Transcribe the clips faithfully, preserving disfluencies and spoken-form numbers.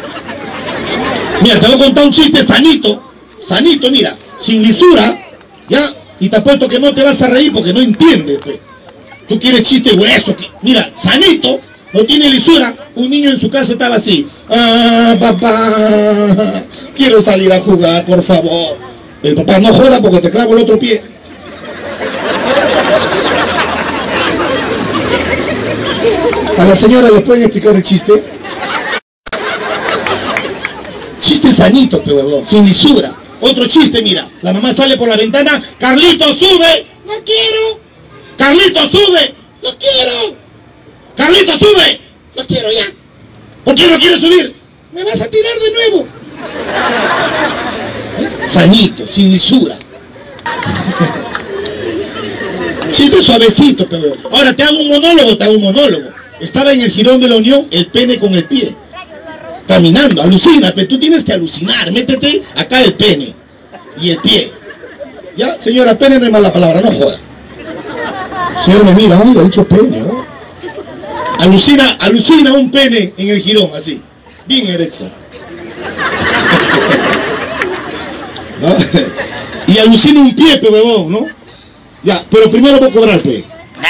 Mira, te voy a contar un chiste sanito. Sanito, mira. Sin lisura. ¿Ya? Y te apuesto que no te vas a reír porque no entiendes, pues. Tú quieres chiste grueso. Mira, sanito. No tiene lisura. Un niño en su casa estaba así. Ah, papá. Quiero salir a jugar, por favor. El papá, no joda porque te clavo el otro pie. A la señora le pueden explicar el chiste. Chiste sanito, pero sin lisura. Otro chiste, mira. La mamá sale por la ventana. Carlito, sube. No quiero. Carlito, sube. No quiero. Carlito, sube. No quiero ya. ¿Por qué no quieres subir? Me vas a tirar de nuevo. Sanito, sin lisura. Chiste suavecito, pero... Ahora te hago un monólogo, te hago un monólogo. Estaba en el Jirón de la Unión el pene con el pie. Caminando, alucina, pero tú tienes que alucinar. Métete acá el pene y el pie. ¿Ya? Señora, pene no es mala palabra, no joda. Señor me mira, ay, ha dicho pene, ¿no? Alucina, alucina un pene en el jirón, así. Bien erecto. ¿No? Y alucina un pie, pe huevón, ¿no? Ya, pero primero voy a cobrar, pe.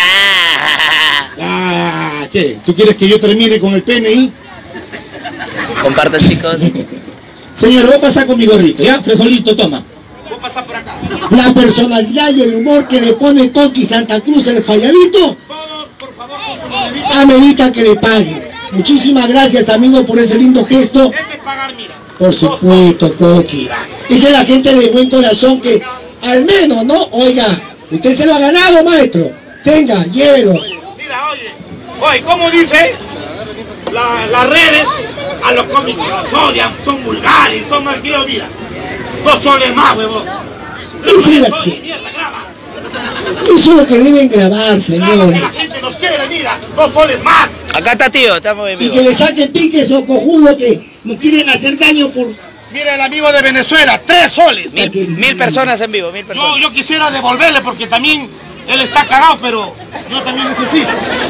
Ah, ¿qué? ¿Tú quieres que yo termine con el pene y...? Compartan, chicos. Señor, voy a pasar con mi gorrito, ¿ya? Frijolito, toma. Voy a pasar por acá. La personalidad y el humor que le pone Toki Santa Cruz el falladito, Todos, por favor, con su monedita. amerita que le pague. Muchísimas gracias, amigo, por ese lindo gesto. Es de pagar, mira. Por supuesto, Coqui. Esa es la gente de buen corazón que, al menos, ¿no? Oiga, usted se lo ha ganado, maestro. Tenga, llévelo. Mira, oye. Oye, ¿cómo dice? La, las redes a los cómicos los odian, son vulgares, son malcriados, mira. Dos soles más, huevón. Eso es, la Oye, que, mierda, graba. eso es lo que deben grabar, Graba señores. que la gente nos quiere, mira. Dos soles más. Acá está, tío, estamos en Y vivo. que le saquen piques o cojudos que nos quieren hacer daño por... Mira el amigo de Venezuela, tres soles. Mil, mil personas en vivo, mil Yo, personas. yo quisiera devolverle porque también él está cagado, pero yo también necesito.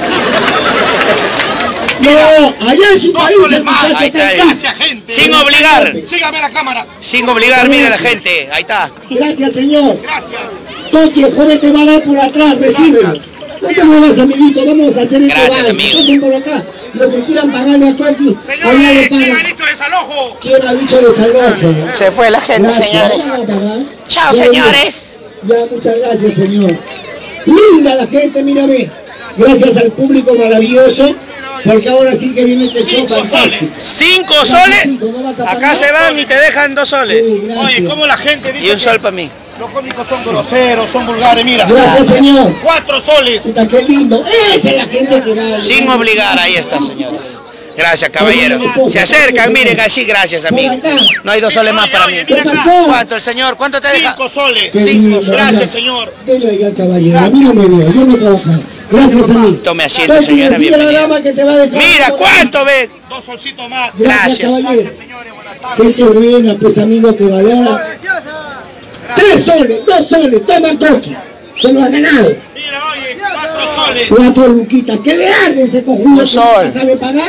No, allá en su Dos país soles el más. muchacho Ahí está, está- Gracias, gente. Sin obligar, Sígame a la cámara. sin obligar, mire la gente. Ahí está. Gracias, señor. Gracias. Toki, el joven te va a dar por atrás, recíbelo. No te muevas, amiguito, vamos a hacer esto. Gracias, vale. amigo. Pasen por acá. Los que quieran pagarle a Toki, allá le Señores, ¿quién ha pagan. dicho desalojo? ¿Quién ha dicho desalojo? Se fue la gente, Gracias. señores. ¿Van a pagar? Chao, Ya, señores. Ya, muchas gracias, señor. Linda la gente, mírame. Gracias al público maravilloso, porque ahora sí que viene este show fantástico. ¿Cinco Ya, soles? cinco, ¿no vas a Acá pagar? se van y te dejan dos soles. Sí, gracias. Oye, ¿cómo la gente dice Y un que sol para mí. los cómicos son groseros, son vulgares? Mira. Gracias, señor. Cuatro soles. Puta, qué lindo. Esa es la gente que va. Sin obligar, ahí está, señores. Gracias, caballero. Se acercan, miren, así, gracias, amigo. No hay dos soles más para mí. Oye, ¿Qué mira acá. pasó? ¿Cuánto el señor? ¿Cuánto te deja? Cinco soles. Qué Cinco. lindo, Gracias, oiga. señor. Dele ahí al caballero. A mí no me veo, yo no trabajo. Gracias a mí. Tome asiento, Toki, señora, decile a la bienvenida. dama que te va a dejar. Mira, ¿cuánto ve? Dos solcitos más. Gracias, Gracias. caballero. Gracias, señores. Buenas tardes. Gente buena, pues amigo que valora. Tres soles, dos soles, toma Toki. Se lo ha ganado. Mira, oye, cuatro soles. Cuatro luquitas. ¿Qué le arde ese cojudo Un que sol. no sabe pagar?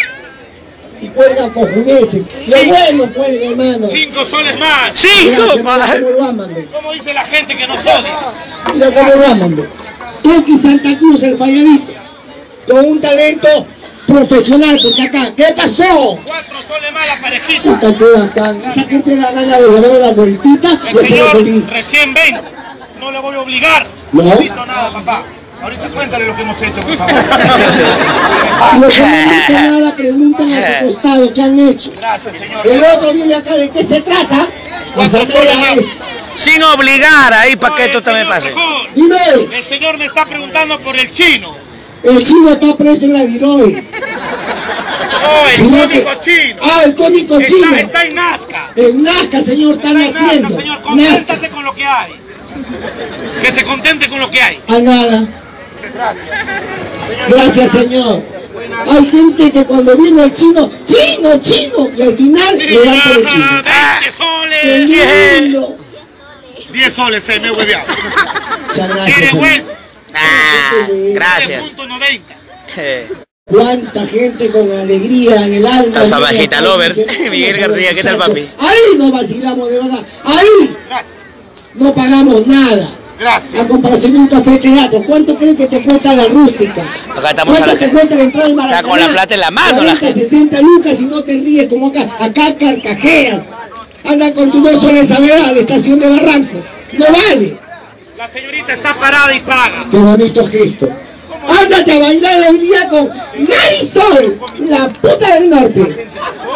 Y cuelga cojudeces. Lo bueno cuelga, hermano. Cinco soles más. ¡Cinco! Gracias, mira más! cómo lo aman, ve. ¿Cómo dice la gente que nos odia? Mira cómo lo aman, ve. Toki Santa Cruz, el falladito. Con un talento profesional, porque acá, ¿qué pasó? Cuatro soles más la parejita. Puta, qué bacán. Esa gente da ganas de darle la vueltita y El hacerlo señor feliz. recién ven. No le voy a obligar. ¿No? No he visto nada, papá. Ahorita cuéntale lo que hemos hecho, por favor. Los que no han visto nada preguntan a su costado qué han hecho. Gracias, señor. El otro viene acá, ¿de qué se trata? La ¿Cuántos asamblea soles es. Sin obligar, ahí para que Oye, esto también señor pase. Rejón, Dime, el señor me está preguntando por el chino. el chino está preso en la viroides. Oh, el Sino que- cómico chino. Ah, el cómico Está, chino. está en Nazca. En Nazca, señor, están Está en Nazca, haciendo. señor. Nazca. Conténtate con lo que hay. Que se contente con lo que hay. A nada. Gracias, señor. Hay gente que cuando viene el chino, chino, chino, y al final le dan por el chino. veinte ¡Qué soles. lindo! diez soles se me he hueveado. Muchas gracias, Tiene señor. buen. Ah, gracias. tres punto noventa. Cuánta gente con alegría en el alma. Los abajita lovers. Miguel García, ¿qué tal, papi? Ahí nos vacilamos de verdad. Ahí no pagamos nada. Gracias. A comparación de un café teatro, ¿cuánto crees que te cuesta la rústica? Acá estamos ¿Cuánto a la... te cuesta la entrada al Maracaná? Está con la plata en la mano la gente. sesenta lucas y no te ríes como acá. Acá carcajeas. Anda con tus dos soles a ver a la estación de Barranco. No vale. La señorita está parada y paga. Qué bonito gesto. Ándate a bailar hoy día con Marisol, la puta del norte.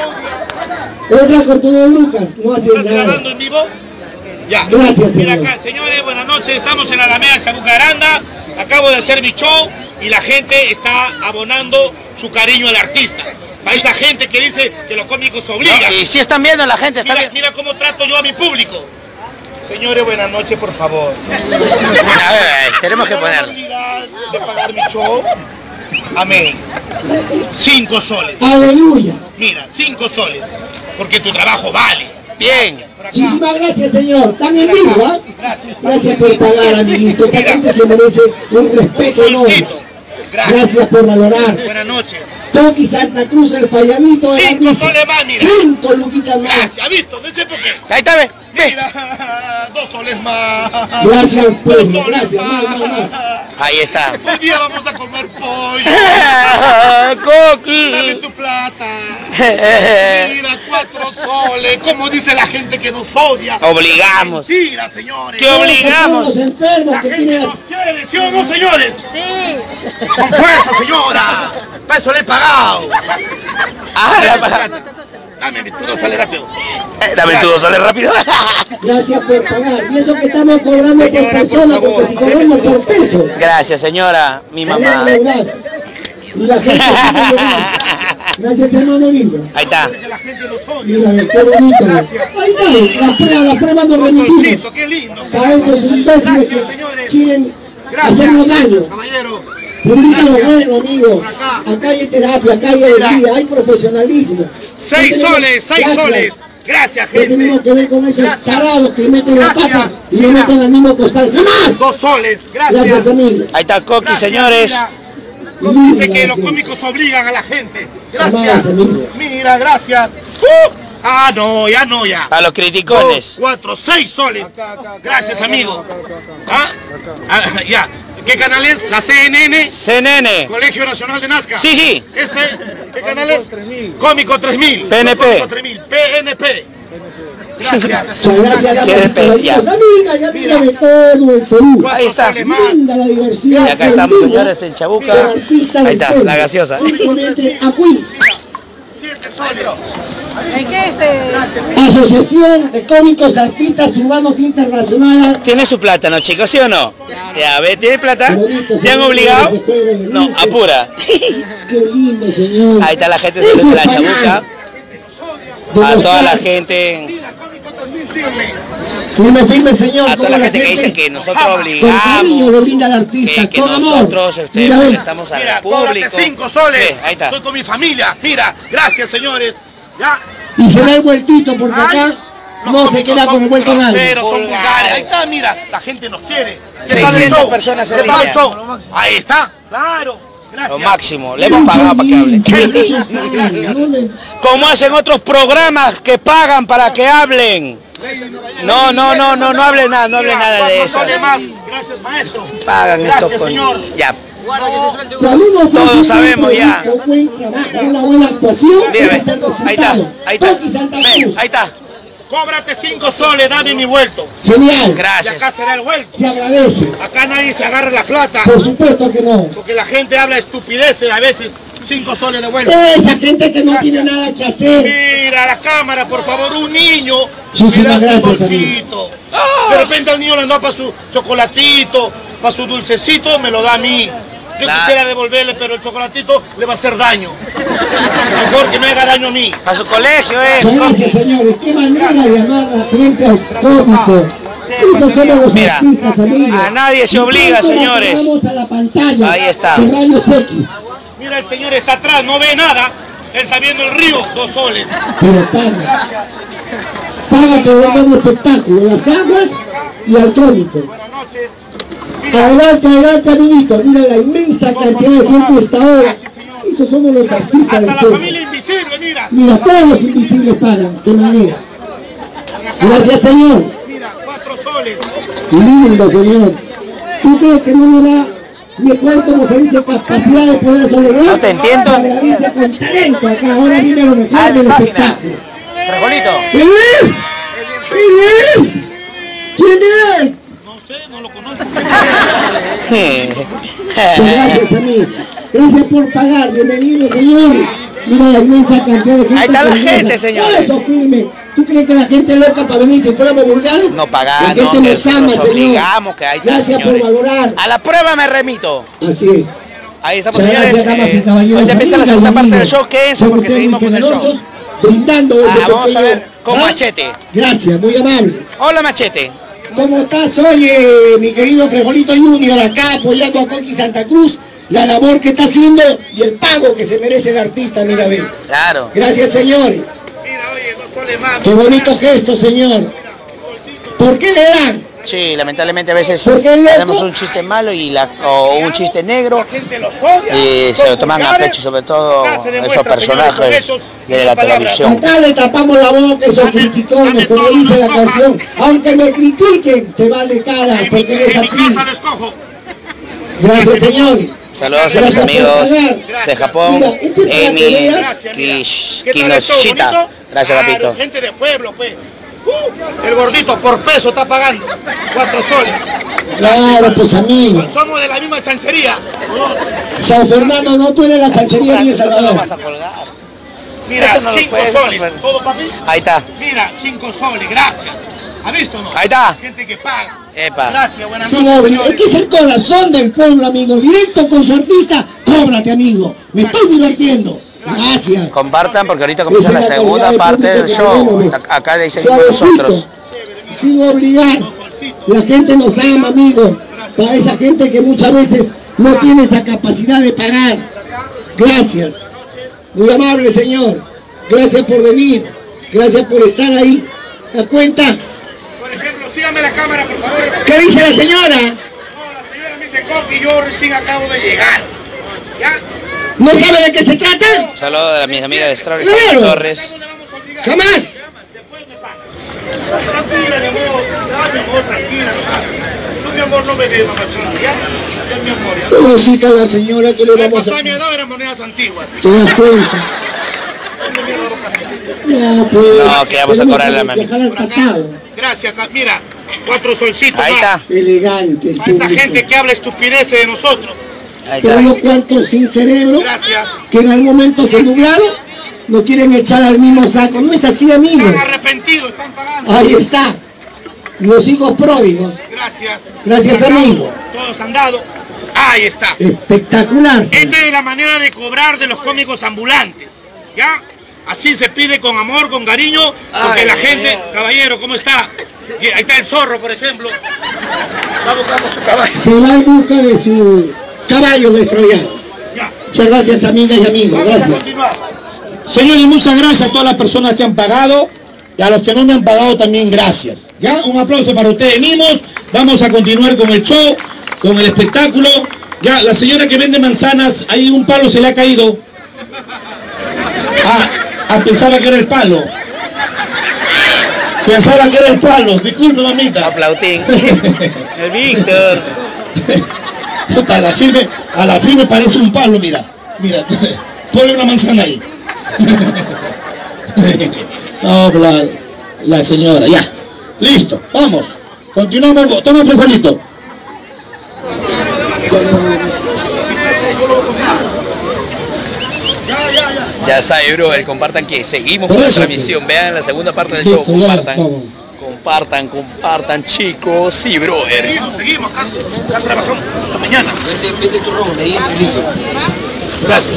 Otra con tus dos lucas. No hace ¿Estás nada. grabando en vivo? Ya. Gracias, Mira señor. acá, señores, buenas noches. Estamos en la Alameda de Chabuca Granda. Acabo de hacer mi show y la gente está abonando su cariño al artista. Para esa gente que dice que los cómicos obligan. No, y si están viendo la gente, está Mira, bien. mira cómo trato yo a mi público. Señores, buenas noches, por favor. A ver, tenemos que No van a poner. olvidar de pagar mi show. Amén. Cinco soles. Aleluya. Mira, cinco soles. Porque tu trabajo vale. Bien. Por acá. Muchísimas gracias, señor. Están en vivo, ¿ah? Gracias. Gracias por pagar, amiguito. Esa gente se merece un respeto enorme. Solcito. Gracias. Gracias por valorar. Buenas noches. Toki Santa Cruz, el fallamito de la Cinco risa. soles más, mira. Cinco luquitas más. Gracias, ¿visto? No sé por qué. Ahí está, ve. Ve. Mira, dos soles más. Gracias al pueblo. Dos soles Gracias, más, más, más. Ahí está. Hoy día vamos a comer pollo. Dame Coqui. tu plata. Mira, cuatro soles. Como dice la gente que nos odia. Obligamos. Mentira, señores. ¿Qué obligamos? Todos los enfermos La que gente tienen... nos quiere, ¿sí o no, señores? Sí. Con fuerza, señora. Para eso le he pagado. Ah, la pa- Dame mi puro sale rápido. Eh, Dame tu dos soles rápido. Gracias por pagar. Y eso que estamos cobrando por Señora, por persona, favor, porque si cobramos por peso, Gracias, señora, mi es mamá. verdad. Y la gente sigue llegando. Gracias, hermano lindo. Ahí está. Que la gente nos odia. Mira, ve, qué bonito. Ve. Ahí está, las pruebas, las pruebas nos remitimos. Solcito, qué lindo. Para esos imbéciles que quieren hacernos daño. Caballero. Publica lo bueno, amigo. Acá hay terapia, acá hay alegría, hay profesionalismo. Seis No tenemos- soles, seis Gracias. soles. Gracias, ¿Qué tenemos gente. que ver con esos Gracias. tarados que meten la Gracias. pata y no Mira. meten al mismo costal? ¡Jamás! Dos soles. Gracias. Gracias, amigo. Ahí está Coqui, Gracias, señores. mira. Linda Dice que los gente. cómicos obligan a la gente. Jamás, Gracias. amigo. Mira, gracias. Uh, ah, no, ya no, ya. A los Dos, criticones. cuatro, seis soles. Gracias, amigo. ¿Ah? Ah, ya. ¿Qué canal es? La C N N, C N N. Colegio Nacional de Nazca. Sí, sí. Este, ¿qué canal es? Cómico tres mil. P N P. Cómico tres mil. P N P. Gracias. Muchas gracias, damas y Qué caballeros, ya. amigas y amigos de todo el Perú. Ahí está. soles más. Linda la diversidad. Y acá estamos, en vivo señores, en Chabuca. del artista Ahí del está, pueblo. la gaseosa. Simplemente a Queen. Siete soles. ¿En qué este? Asociación de Cómicos Artistas Urbanos Internacionales. Tiene su plata, ¿no, chicos? ¿Sí o no? Ya, ve, ¿tiene plata? Qué bonito, ¿Te han señor, obligado? ese juego de No, luces. apura. Qué lindo, señor. Ahí está la gente Eso de la es pagar. Chabuca. De A los toda la caros. gente, Mira, Cómico tres mil, sígueme. Firme, firme, señor. a toda como la gente que dice que nosotros con cariño obligamos, le brinda al artista, que, que con amor. nosotros ustedes Mira, ven. estamos al Mira, público. cóbrate cinco soles. Ve, ahí está. Estoy con mi familia. Mira, gracias, señores. Ya. Y se da el vueltito porque Ay, acá los no se cómicos queda con son el vuelto nadie. groseros, son Vulgares. vulgares. Ahí está, mira, la gente nos quiere. ¿Qué tal el seiscientas show? personas en ¿Qué tal el línea. show? Ahí está, claro. Gracias. Lo máximo, le hemos pagado para que hable. Como hacen otros programas que pagan para que hablen. No, no, no, no, no hable nada, no hable Mira, nada de cuatro eso. soles más. Gracias, maestro. Pagan Gracias, estos con... señor. Ya. Todos sabemos ya. Un buen trabajo, una buena actuación. Mira, ese es el ahí está, resultado. ahí está. Toki Santa Ve, Cruz. ahí está. Cóbrate cinco soles, dame mi vuelto. Genial. Y Gracias. acá se da el vuelto. Se agradece. Acá nadie se agarra la plata. Por supuesto que no. Porque la gente habla estupideces a veces. Cinco soles de vuelto. Esa gente que no tiene nada que hacer. Mira la cámara, por favor, un niño. Muchísimas Mira su gracias, bolsito. De repente al niño le da para su chocolatito, para su dulcecito, me lo da a mí. Yo Claro. quisiera devolverle, pero el chocolatito le va a hacer daño. Mejor que me haga daño a mí. A su colegio, eh. Muchas gracias, señores. Qué manera de llamar a la gente al cómico. Esos somos los Mira, artistas, amigos. a nadie se obliga, Y tanto nos señores. pegamos a la pantalla Ahí está. de Rayos X. Mira, el señor está atrás, no ve nada. Él está viendo el río, dos soles. Pero paga. Paga por ver un espectáculo. Las aguas y al cómico. Buenas noches. Mira, Adelante, adelante, amiguito. Mira la inmensa cantidad de gente esta hora. Eso esos somos los artistas Hasta del la pueblo. familia invisible, mira. Mira, todos los invisibles pagan, qué manera. Gracias, Señor. Mira, cuatro soles. Lindo, Señor. ¿Tú crees que no me da mejor, como se dice, capacidad de poder sobrevivir? No te entiendo. La gravilla con talento acá, ahora viene lo mejor Ah, del página. espectáculo. Frijolito. ¿Quién es? ¿Quién es? ¿Quién es? No sé, no lo conozco. Muchas gracias, amigo. Gracias por pagar. Bienvenido, señor. Mira la inmensa cantidad de gente. Ahí está la curiosa. gente, señor. Eso, firme. ¿Tú crees que la gente es loca para venir si fuéramos vulgares? No pagar, La gente no, que nos ama, nos señor. obligamos, que ahí está, Gracias señores. por valorar. A la prueba me remito. Así es. Ahí estamos, Muchas señores. gracias, damas y Eh, caballeros. ahorita empieza la amigas y segunda parte del amigos. show. Quédense Son porque ustedes seguimos muy con el show. generosos, brindando ese Ah, vamos a pequeño... ver con ¿Ah? Machete. Gracias, muy amable. Hola, Machete. ¿Cómo estás? Oye, mi querido Frijolito Junior, acá apoyando a Coqui Santa Cruz, la labor que está haciendo y el pago que se merece el artista, mira, ve. Claro. Gracias, señores. Mira, oye, dos soles más. Qué bonito gesto, señor. ¿Por qué le dan? Sí, lamentablemente a veces ¿Por qué, loco? tenemos un chiste malo y la, o un chiste negro La gente los odia. y se son lo toman a vulgares. pecho, sobre todo Acá se esos demuestra, personajes señores, con hechos y de con la palabras. televisión. Acá le tapamos la boca a esos criticones, como dice la canción. Aunque me critiquen, te vale cara, En mi, porque no es en mi así. casa lo escojo. Gracias, señor. Saludos a los Gracias por amigos pagar. de Japón, Mira, este para que Emi veas. Gracias, mira. Kish- ¿Qué tal el show, Kinoshita. bonito? Gracias, Claro, papito. gente de pueblo, pues. Uh, el gordito por peso está pagando. Cuatro soles. Claro, pues amigo. Somos de la misma chancería. San Fernando, no, tú eres la chanchería de El No Salvador. vas a colgar. Mira, Eso no lo cinco puedes soles. hacer. ¿Todo, papi? Ahí está. Mira, cinco soles, gracias. ¿Ha visto o no? Ahí está. Gente que paga. Epa. Gracias, buenas Sin noches, obli- es que es el corazón del pueblo, amigo. Directo con su artista, cóbrate, amigo. Me estoy divirtiendo. Gracias. Compartan porque ahorita comienza Esa la es la segunda calidad de parte del público que show. tenemos, Ac- Acá dicen Suavecito, nosotros. sin obligar. La gente nos ama, amigo. Para esa gente que muchas veces no tiene esa capacidad de pagar. Gracias. Muy amable, señor. Gracias por venir. Gracias por estar ahí. ¿Da cuenta? Por ejemplo, sígame la cámara, por favor. ¿Qué dice la señora? No, la señora me dice Coqui, yo recién acabo de llegar. ¿Ya? ¿No sabe de qué se trata? Saludos a mis amigas de Strawberry Claro. Torres. ¿Dónde vamos a obligar? Jamás. Después me paga. Tranquila, mi amor. Ya, mi amor, tranquila, no paga. Tú, mi amor, no me des mamachón, ¿ya? Ya, mi amor, ya. Pobrecita la señora, que le Me vamos pasó a... a mi edad, eran monedas antiguas. ¿Te das cuenta? No, pues... No, que vamos a tenemos cobrar la que mami. viajar al pasado. Gracias, ca- mira, cuatro solcitos Ahí más. está. Elegante el Para esa público. gente que habla estupideces de nosotros. Ahí Pero está. unos cuantos sin cerebro, Gracias. que en algún momento se nublaron, lo quieren echar al mismo saco. No es así, amigo. Están arrepentidos, están pagando. Ahí está. Los hijos pródigos. Gracias. Gracias, Han dado, amigo. Todos han dado. Ahí está. Espectacular. Esta es la manera de cobrar de los cómicos ambulantes. ¿Ya? Así se pide con amor, con cariño, porque Ay, la gente, Dios. caballero, ¿cómo está? Y ahí está el zorro, por ejemplo. Está buscando su caballo. Se va en busca de su caballo destroyado. Ya. Muchas gracias, amigas y amigos. Vamos a Gracias. continuar. Señores, muchas gracias a todas las personas que han pagado y a los que no me han pagado también gracias. Ya, un aplauso para ustedes mismos. Vamos a continuar con el show, con el espectáculo. Ya, la señora que vende manzanas, ahí un palo se le ha caído. Ah, ah, pensaba que era el palo. Pensaba que era el palo. Disculpe, mamita. A Flautín. El Víctor. Puta, a la firme, a la firme parece un palo, mira. Mira, ponle una manzana ahí. No, la, la señora, ya. Listo, vamos. Continuamos. Toma frijolito. Ya sabe, bro, compartan que seguimos Por con la eso, transmisión. Vean la segunda parte del show. Listo, ya, Compartan. vamos. Compartan, compartan, chicos. Sí, brother. Seguimos, seguimos, acá, acá trabajamos hasta mañana. Gracias.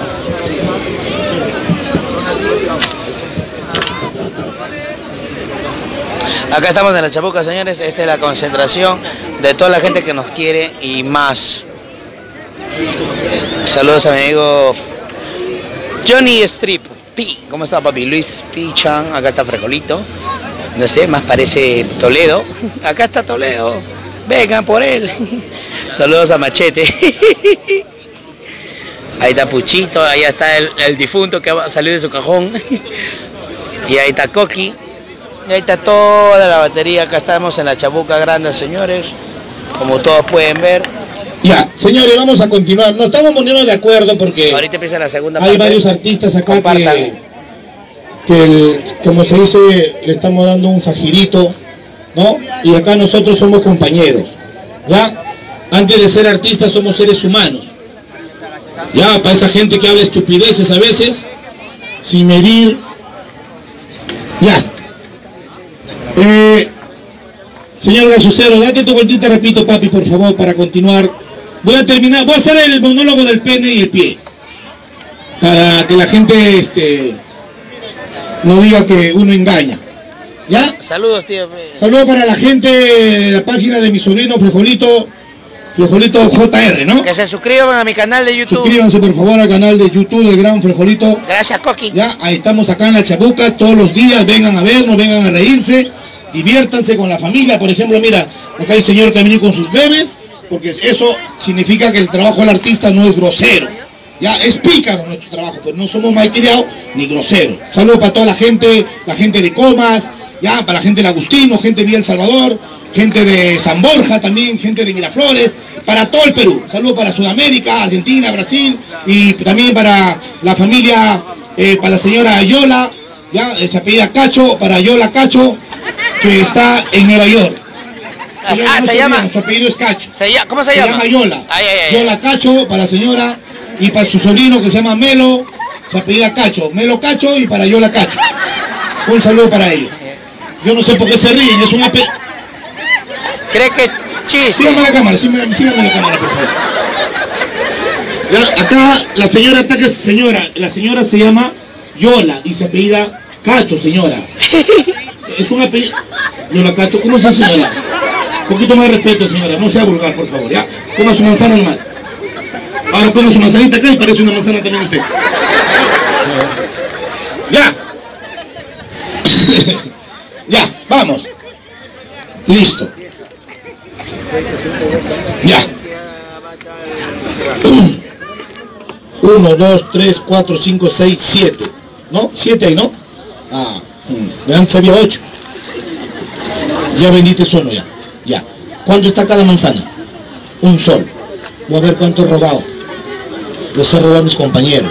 Acá estamos en la Chapuca, señores. Esta es la concentración de toda la gente que nos quiere y más. Saludos a mi amigo Johnny Strip. Pi. ¿Cómo está, papi? Luis Pichan. Acá está Frijolito. No sé, más parece Toledo. Acá está Toledo. Vengan por él. Saludos a Machete. Ahí está Puchito, ahí está el, el difunto que va a salir de su cajón. Y ahí está Coqui. Y ahí está toda la batería. Acá estamos en la Chabuca Grande, señores. Como todos pueden ver. Ya, señores, vamos a continuar. Nos estamos poniendo de acuerdo porque ahorita empieza la segunda hay parte. varios artistas acá Compartan. que, que el- como se dice, le estamos dando un sajirito, ¿no? Y acá nosotros somos compañeros, ¿ya? Antes de ser artistas somos seres humanos. Ya, para esa gente que habla estupideces a veces, sin medir. Ya. Eh, señor Gasucero, date tu vueltita, repito, papi, por favor, para continuar. Voy a terminar, voy a hacer el monólogo del pene y el pie. Para que la gente este, no diga que uno engaña. ¿Ya? Saludos, tío. Saludos para la gente de la página de mi sobrino Frejolito, Frejolito J R, ¿no? Que se suscriban a mi canal de YouTube. Suscríbanse por favor al canal de YouTube del Gran Frejolito. Gracias, Coqui. Ya, ahí estamos acá en la Chabuca todos los días, vengan a vernos, vengan a reírse, diviértanse con la familia. Por ejemplo, mira, acá hay el señor que ha venido con sus bebés, porque eso significa que el trabajo del artista no es grosero. Ya, es pícaro nuestro trabajo, pero no somos malcriados ni groseros. Saludos para toda la gente, la gente de Comas, ya, para la gente de Agustino, gente de Villa El Salvador, gente de San Borja también, gente de Miraflores, para todo el Perú. Saludos para Sudamérica, Argentina, Brasil, y también para la familia, eh, para la señora Yola, ya, eh, se apellida Cacho, para Yola Cacho, que está en Nueva York. Ah, Señora, ah, no se se llama. olviden, su apellido es Cacho. Se llama- ¿Cómo se, Se llama? llama Yola. Ay, ay, ay. Yola Cacho para la señora y para su sobrino que se llama Melo, se apellida Cacho. Melo Cacho y para Yola Cacho. Un saludo para ellos. Yo no sé por qué se ríen, es un ape... ¿Cree que chiste? Síganme la cámara, síganme, síganme la cámara, por favor. Ya, acá la señora, acá que es señora, la señora se llama Yola y se apellida Cacho, señora. Es un apellido. Yola Cacho, ¿cómo se llama, señora? Un poquito más de respeto, señora, no sea vulgar, por favor, ya. Coma su manzana nomás. Ahora ponga su manzanita acá y parece una manzana también usted. Ya. Ya, vamos. Listo. Ya. Uno, dos, tres, cuatro, cinco, seis, siete. ¿No? Siete ahí, ¿no? Ah, mm, ya sabía ocho. Ya vendiste uno ya. Ya. ¿Cuánto está cada manzana? Un sol. Voy a ver cuánto he robado. Les he robado a mis compañeros.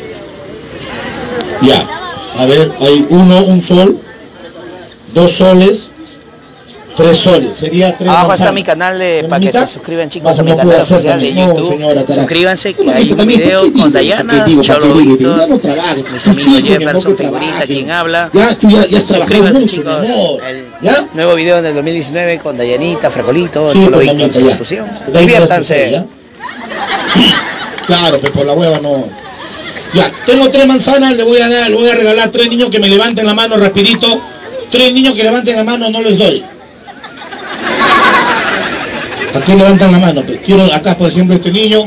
Ya. A ver, hay uno, un sol, dos soles, tres soles. Sería tres Abajo manzanas. está mi canal de, para que ¿Mamita? se suscriban, chicos, No, a mi no puedo canal hacer oficial de también. No, YouTube. señora, carajo. Suscríbanse, que Mamita, hay un también, ¿por video qué digo? con ¿Para Dayana, qué digo? ¿Para qué digo? Cholo, Ya no trabajes. mis Tus amigos hijos, Jefferson, no que Figurita, trabajen. quien habla. Ya, tú ya, ya has trabajado Suscríbanse, mucho, mi chicos. amor. El ¿Ya? nuevo video en el dos mil diecinueve con Dayanita, Frecolito, Sí, Cholo pues, Víctor, mamita, su ya. fusión. De ahí Diviértanse. ¿ya? Claro, pero por la hueva no. Ya, tengo tres manzanas, le voy a dar, le voy a regalar tres niños que me levanten la mano rapidito. Tres niños que levanten la mano, no les doy. ¿A qué levantan la mano? Pues quiero acá, por ejemplo, este niño.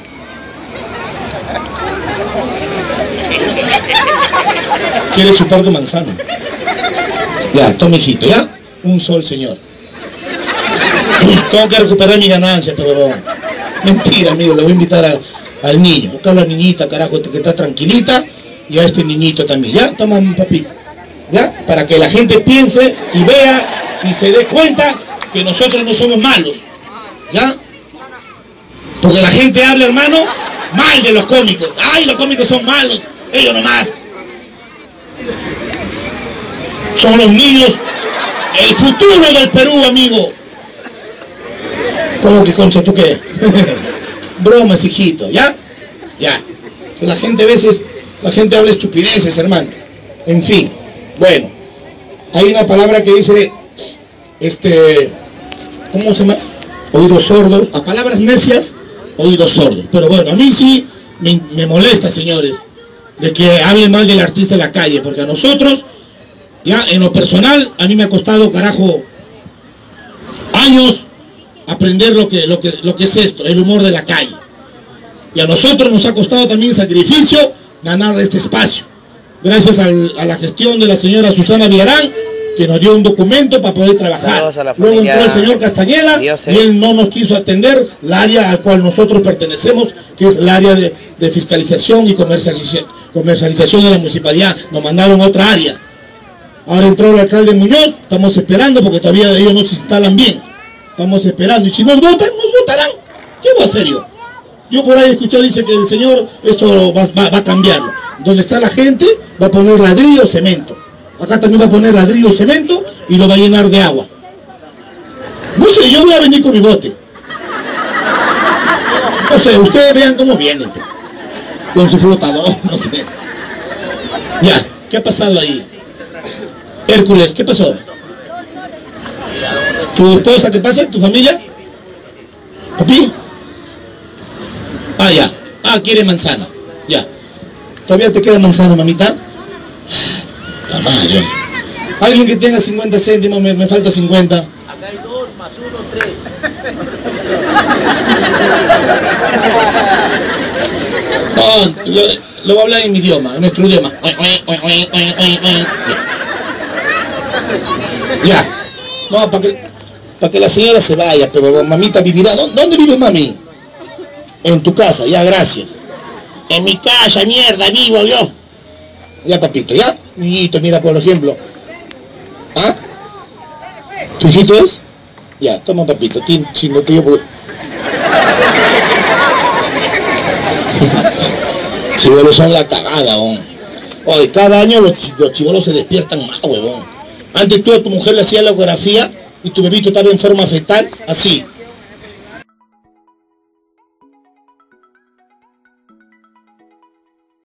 Quiere chupar tu manzana. Ya, toma, hijito, ¿ya? Un sol, señor. Tengo que recuperar mi ganancia, pero mentira, amigo, le voy a invitar al, al niño. Busca a la niñita, carajo, que está tranquilita, y a este niñito también. ¿Ya? Toma, mi papito. ¿Ya? Para que la gente piense y vea y se dé cuenta que nosotros no somos malos. ¿Ya? Porque la gente habla, hermano, mal de los cómicos. Ay, los cómicos son malos. Ellos nomás. Son los niños, el futuro del Perú, amigo. ¿Cómo que concha tú qué? Bromas, hijito, ¿ya? Ya. La gente a veces, la gente habla estupideces, hermano. En fin, bueno. Hay una palabra que dice, este, ¿cómo se llama? Oídos sordos. A palabras necias, oídos sordos. Pero bueno, a mí sí me, me molesta, señores, de que hablen mal del artista en la calle, porque a nosotros, ya, en lo personal, a mí me ha costado, carajo, años aprender lo que, lo que, lo que es esto, el humor de la calle. Y a nosotros nos ha costado también sacrificio ganar este espacio. Gracias al, a la gestión de la señora Susana Villarán, que nos dio un documento para poder trabajar. Luego entró el señor Castañeda y él no nos quiso atender la área al cual nosotros pertenecemos, que es el área de, de fiscalización y comercialización, comercialización de la municipalidad. Nos mandaron a otra área. Ahora entró el alcalde Muñoz, estamos esperando porque todavía ellos no se instalan bien. Estamos esperando y si nos votan, nos votarán. ¿Qué voy a hacer yo? Yo por ahí he escuchado, dice que el señor esto va, va, va a cambiarlo. Donde está la gente va a poner ladrillo o cemento. Acá también va a poner ladrillo o cemento y lo va a llenar de agua. No sé, yo voy a venir con mi bote. No sé, ustedes vean cómo vienen. Con su flotador, no sé. Ya, ¿qué ha pasado ahí? Hércules, ¿qué pasó? ¿Tu esposa qué pasa? ¿Tu familia? ¿Papi? Ah, ya. Ah, quiere manzana. Ya. ¿Todavía te queda manzana, mamita? La madre. Alguien que tenga cincuenta céntimos, me, me falta cincuenta. Acá hay dos más uno, tres. No, lo, lo voy a hablar en mi idioma, en nuestro idioma. Ya. No, para que, para que la señora se vaya, pero mamita vivirá. ¿Dónde, dónde vive mami? En tu casa, ya, gracias. En mi casa, mierda, vivo yo. Ya, papito, ya. Mi hijito, mira, por ejemplo. ¿Ah? ¿Tu hijito es? Ya, toma, papito. Si no te llevo... Chibolos son la cagada, huevón. Oye, cada año los, los chibolos se despiertan más, huevón. Antes tú a tu mujer le hacías la ecografía y tu bebito estaba en forma fetal, así.